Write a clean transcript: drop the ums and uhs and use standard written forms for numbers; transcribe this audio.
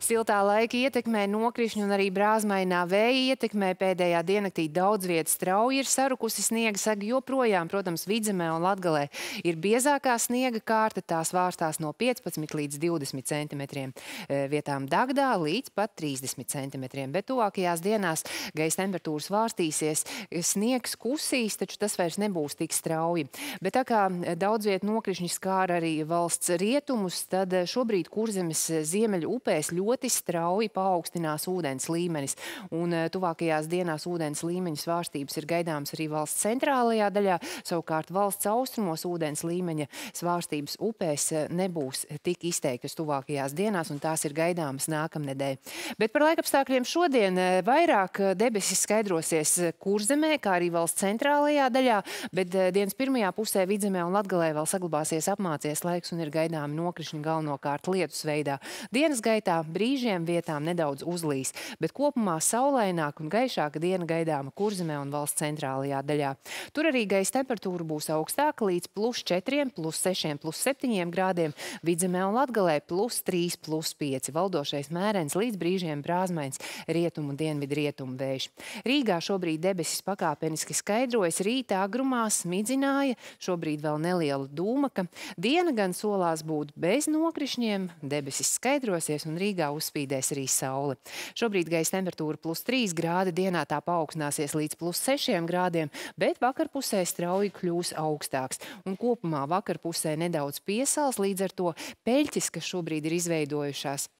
Siltā laika ietekmē, nokrišņu un arī brāzmainā vēja ietekmē pēdējā diennaktī daudz vietas strauji ir sarukusi sniega sega joprojām, protams, Vidzemē un Latgalē ir biezākā sniega kārta, tās vārstās no 15 līdz 20 centimetriem, vietām Dagdā līdz pat 30 centimetriem, bet tuvākajās dienās gaisa temperatūras vārstīsies, sniegs kusīs, taču tas vairs nebūs tik strauji. Bet tā kā daudz vietu nokrišņi skāra arī valsts rietumus, tad šobrīd Kurzemes ziemeļu upēs ļoti strauji paaugstinās ūdens līmenis. Un tuvākajās dienās ūdens līmeņa svārstības ir gaidāmas arī valsts centrālajā daļā. Savukārt valsts austrumos ūdens līmeņa svārstības upēs nebūs tik izteiktas tuvākajās dienās, un tās ir gaidāmas nākamnedēļ. Bet par laikapstākļiem šodien vairāk debesis skaidrosies Kurzemē, kā arī valsts centrālajā daļā, bet dienas pirmajā pusē Vidzemē un Latgalē vēl saglabāsies apmācies laiks un ir gaidāmi nokrišņi galvenokārt lietus veidā. Dienas gaitā brīžiem vietām nedaudz uzlīs, bet kopumā saulaināka un gaišāka diena gaidāma Kurzemē un valsts centrālajā daļā. Tur arī gaisa temperatūra būs augstāka līdz +4, +6, +7 grādiem, Vidzemē un Latgalē +3, +5. Valdošais mērens līdz brīžiem brāzmains rietumu un dienvidrietumu vējš. Rīgā šobrīd debesis pakāpeniski skaidrojas, rīta agrumā smidzināja, šobrīd vēl neliela dūmaka. Diena gan solās būt bez nokrišņiem, debesis skaidrosies un Rīgā uzspīdēs arī saule. Šobrīd gaisa temperatūra +3 grādi, dienā tā paaugstināsies līdz +6 grādiem, bet vakarpusē strauji kļūs augstāks. Un kopumā vakarpusē nedaudz piesals, līdz ar to peļķis, kas šobrīd ir izveidojušās,